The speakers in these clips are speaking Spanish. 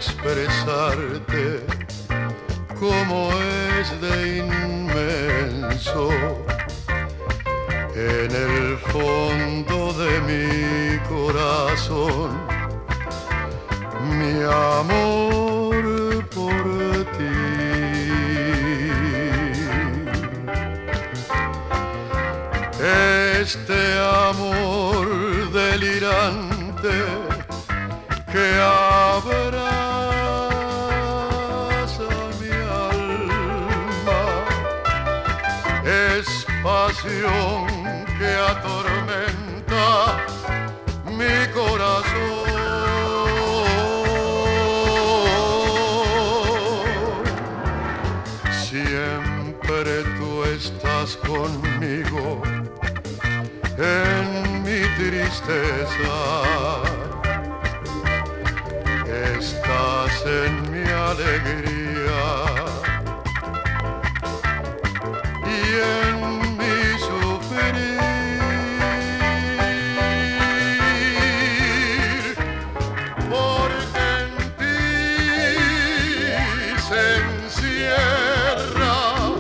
expresarte cómo es de inmenso en el fondo de mi corazón mi amor por ti. Este amor delirante que abraza mi alma es pasión que atormenta mi corazón. Siempre tú estás conmigo en mi tristeza, estás en mi alegría y en mi sufrir, porque en ti se encierra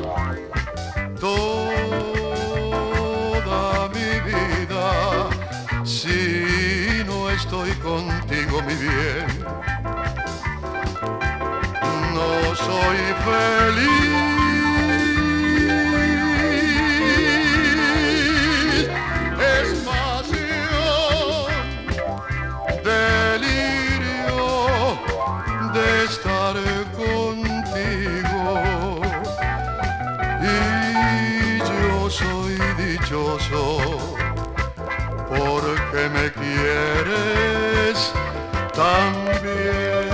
toda mi vida. Si no estoy contigo, mi bien, no soy feliz. Es pasión, delirio de estar contigo, y yo soy dichoso porque me quieres tan bien.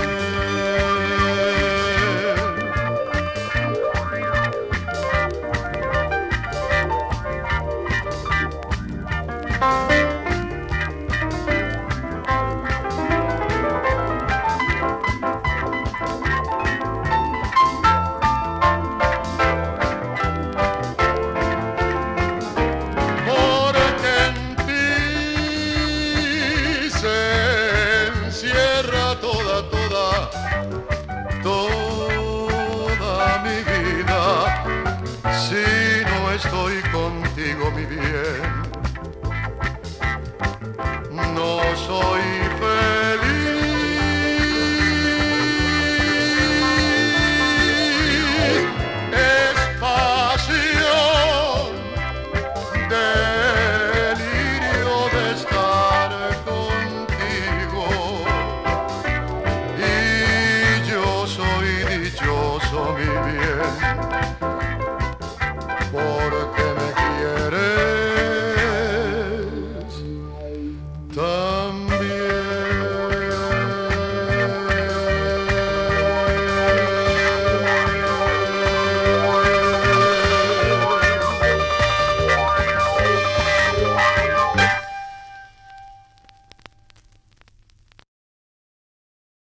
Toda mi vida, si no estoy contigo, mi bien, no soy